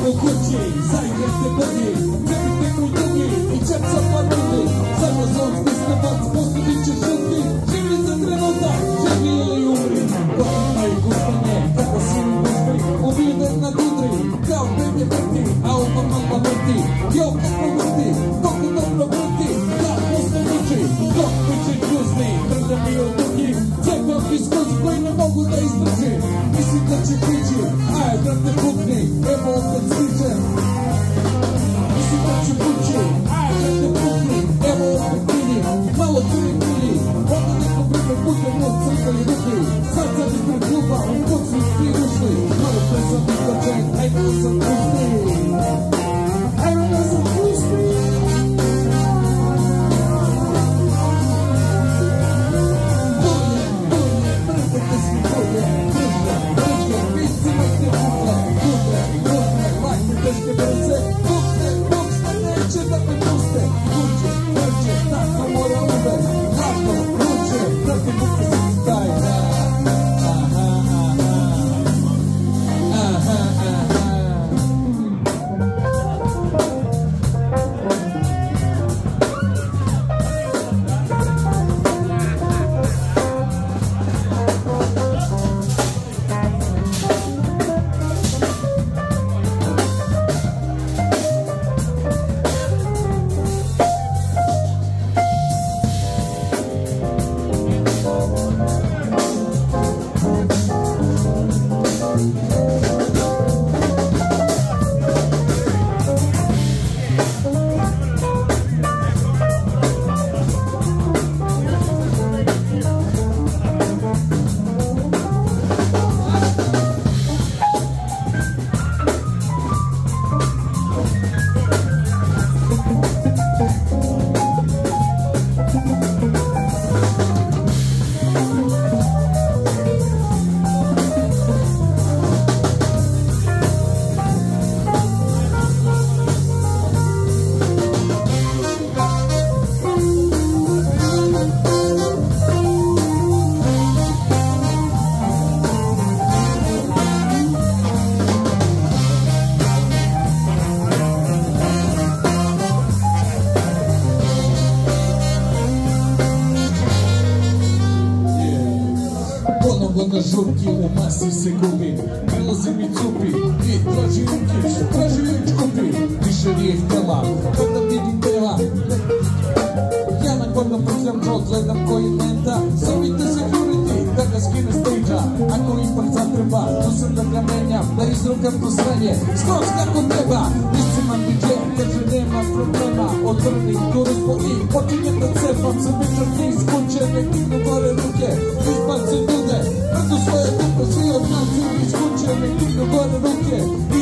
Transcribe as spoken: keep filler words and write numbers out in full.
po kući, zaigrajte brdi, cepite kulturni i čep sa parodi. Samo zonski stebac, postavit će žrtvi, živi za trenutak, živi ili umri. Godina i gustanje, kada si u gužbi, ubijene na gudri, kao bebje vrti, a ovo mama vrti. Jo, kako vrti, koliko dobro vrti, da posle vuči, dok biće guzni, brda mi od dugi, cepam iskozi koji ne mogu da izdrži. Mislim da će prići, aj brate pukni, evo opet stičem. Mislim da će prići, aj brate pukni, evo opet vidim, malo tuli tuli, onda neko vreme putem od crkali ruki. Sad sad ispred kluba, u kod su svi ušli, malo pre sam izbačen, aj malo sam pusti. Aj malo sam pusti. Bolje, bolje, brate svi bolje, brže, brže, vici majte bukle, budre, budre, lajte teške brze, bukne, bukne, neće da me puste, kuće, vrće, tako mora uvek, lako, ruče, brate bukne se staj, aha, aha, aha, aha, aha. Na žurki u masi se gubi, prilazi mi cupi i traži ukiš, traži lič kupi. Više nije htjela, kada vidim dela. Ja na koga pržem džot, gledam koji menta. Zovite security, da ga skine stage-a. Ako ipak zatreba, tu sam da ga menjam, da izrukam to sranje, skroz kako treba. Isciman D J, kaže nema problema. Odvrnim turuzbo i počinjem da cepam. Sam bičak i iz kuće, nek dignu gore ruke, izbacim ljude. Prdu svoje dupe, svi od nas iz kuće, nek dignu gore ruke.